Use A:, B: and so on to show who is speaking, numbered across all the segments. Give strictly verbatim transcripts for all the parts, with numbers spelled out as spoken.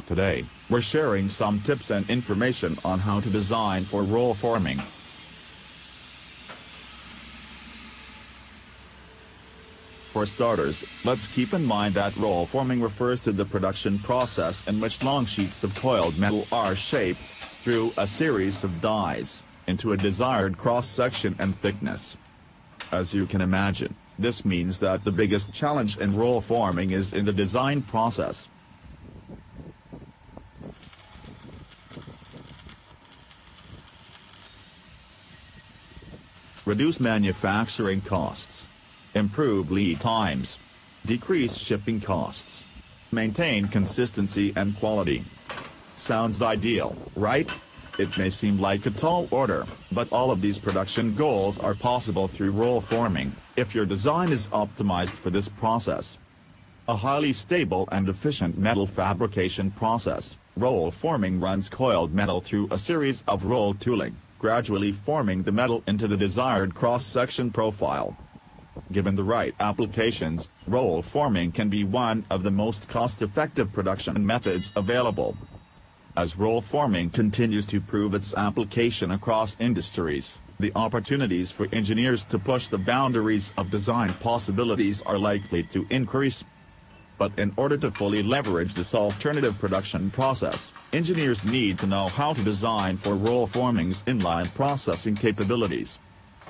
A: Today, we're sharing some tips and information on how to design for roll forming. For starters, let's keep in mind that roll forming refers to the production process in which long sheets of coiled metal are shaped, through a series of dies, into a desired cross-section and thickness. As you can imagine, this means that the biggest challenge in roll forming is in the design process. Reduce manufacturing costs. Improve lead times. Decrease shipping costs. Maintain consistency and quality. Sounds ideal, right? It may seem like a tall order, but all of these production goals are possible through roll forming, if your design is optimized for this process. A highly stable and efficient metal fabrication process, roll forming runs coiled metal through a series of roll tooling, gradually forming the metal into the desired cross-section profile. Given the right applications, roll forming can be one of the most cost-effective production methods available. As roll forming continues to prove its application across industries, the opportunities for engineers to push the boundaries of design possibilities are likely to increase. But in order to fully leverage this alternative production process, engineers need to know how to design for roll forming's inline processing capabilities.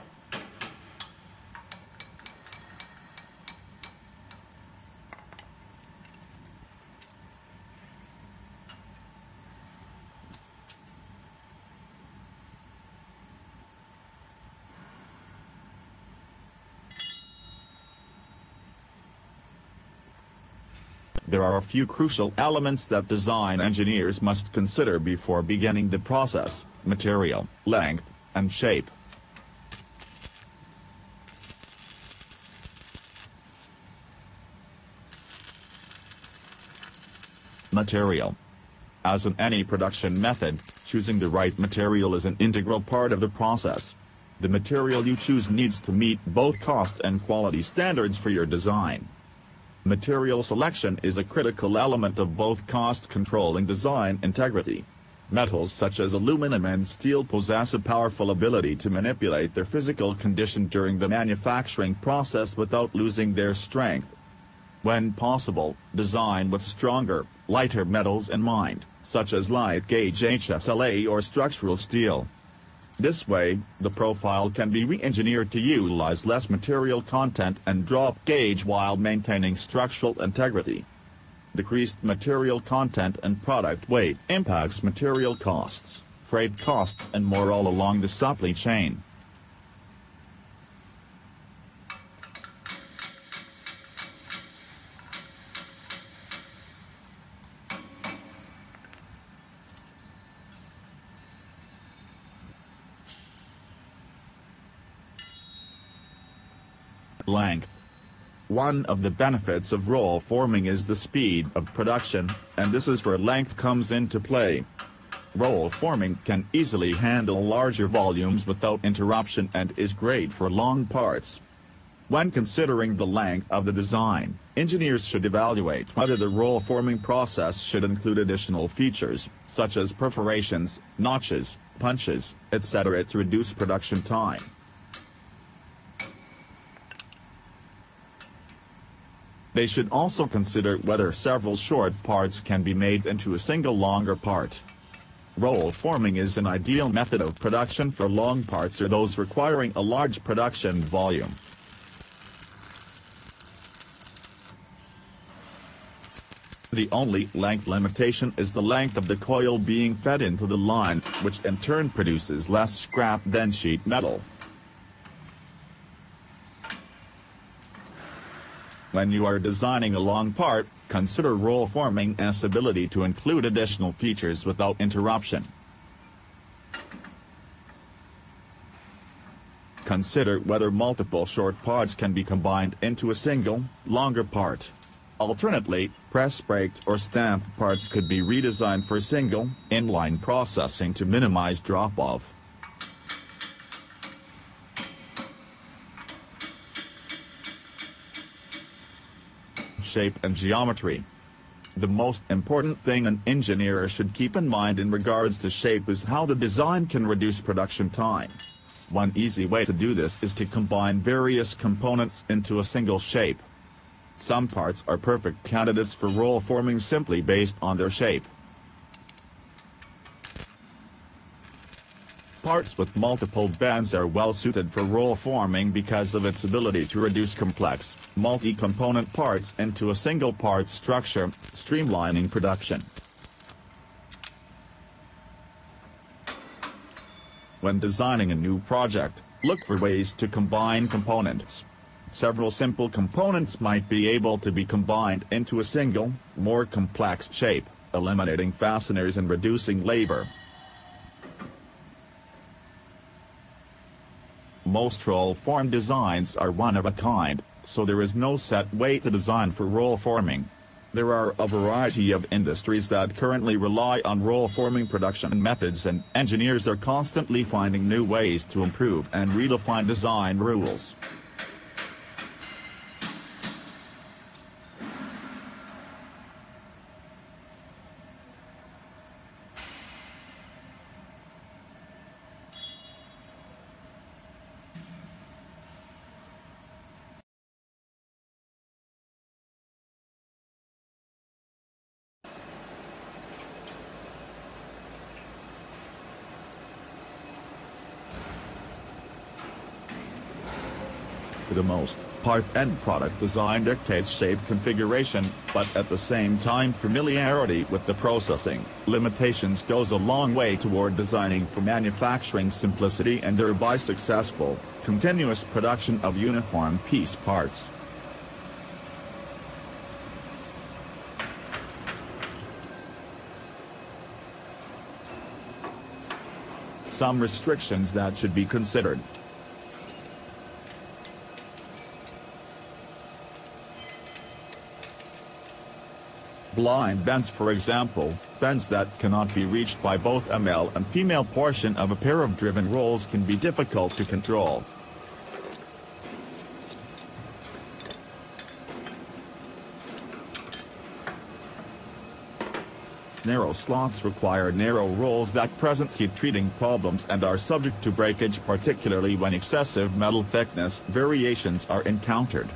A: There are a few crucial elements that design engineers must consider before beginning the process: material, length, and shape. Material. As in any production method, choosing the right material is an integral part of the process. The material you choose needs to meet both cost and quality standards for your design. Material selection is a critical element of both cost control and design integrity. Metals such as aluminum and steel possess a powerful ability to manipulate their physical condition during the manufacturing process without losing their strength. When possible, design with stronger, lighter metals in mind, such as light-gauge H S L A or structural steel. This way, the profile can be re-engineered to utilize less material content and drop gauge while maintaining structural integrity. Decreased material content and product weight impacts material costs, freight costs, and more all along the supply chain. Length. One of the benefits of roll forming is the speed of production, and this is where length comes into play. Roll forming can easily handle larger volumes without interruption and is great for long parts. When considering the length of the design, engineers should evaluate whether the roll forming process should include additional features, such as perforations, notches, punches, et cetera to reduce production time. They should also consider whether several short parts can be made into a single longer part. Roll forming is an ideal method of production for long parts or those requiring a large production volume. The only length limitation is the length of the coil being fed into the line, which in turn produces less scrap than sheet metal. When you are designing a long part, consider roll forming's ability to include additional features without interruption. Consider whether multiple short parts can be combined into a single, longer part. Alternately, press-braked or stamped parts could be redesigned for single, inline processing to minimize drop-off. Shape and geometry. The most important thing an engineer should keep in mind in regards to shape is how the design can reduce production time. One easy way to do this is to combine various components into a single shape. Some parts are perfect candidates for roll forming simply based on their shape. Parts with multiple bends are well suited for roll forming because of its ability to reduce complex, multi-component parts into a single part structure, streamlining production. When designing a new project, look for ways to combine components. Several simple components might be able to be combined into a single, more complex shape, eliminating fasteners and reducing labor. Most roll-form designs are one of a kind, so there is no set way to design for roll forming. There are a variety of industries that currently rely on roll forming production methods, and engineers are constantly finding new ways to improve and redefine design rules. For the most part, end product design dictates shape configuration, but at the same time familiarity with the processing limitations goes a long way toward designing for manufacturing simplicity and thereby successful, continuous production of uniform piece parts. Some restrictions that should be considered. Blind bends, for example, bends that cannot be reached by both a male and female portion of a pair of driven rolls can be difficult to control. Narrow slots require narrow rolls that present heat treating problems and are subject to breakage, particularly when excessive metal thickness variations are encountered.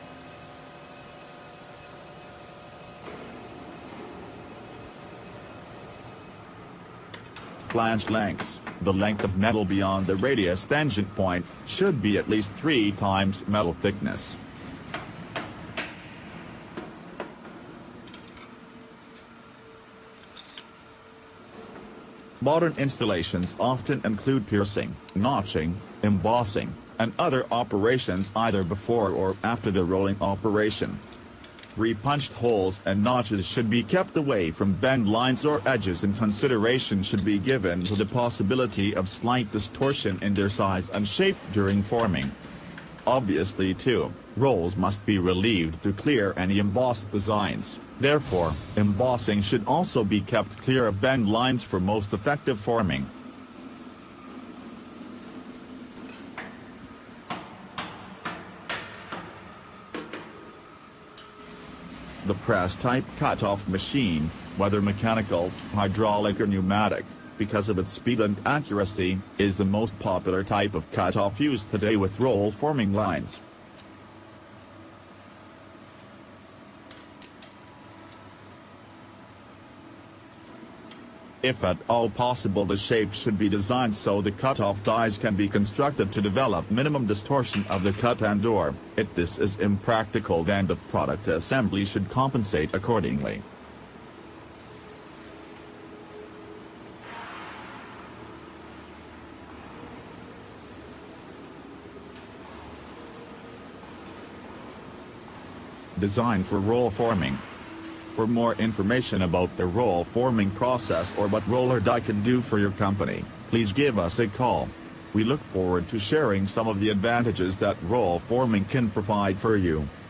A: Flange lengths, the length of metal beyond the radius tangent point, should be at least three times metal thickness. Modern installations often include piercing, notching, embossing, and other operations either before or after the rolling operation. Repunched holes and notches should be kept away from bend lines or edges, and consideration should be given to the possibility of slight distortion in their size and shape during forming. Obviously, too, rolls must be relieved to clear any embossed designs. Therefore, embossing should also be kept clear of bend lines for most effective forming. The press-type cut-off machine, whether mechanical, hydraulic or pneumatic, because of its speed and accuracy, is the most popular type of cut-off used today with roll-forming lines. If at all possible, the shape should be designed so the cut-off dies can be constructed to develop minimum distortion of the cut and or, if this is impractical, then the product assembly should compensate accordingly. Design for roll forming. For more information about the roll forming process or what roller die can do for your company, please give us a call. We look forward to sharing some of the advantages that roll forming can provide for you.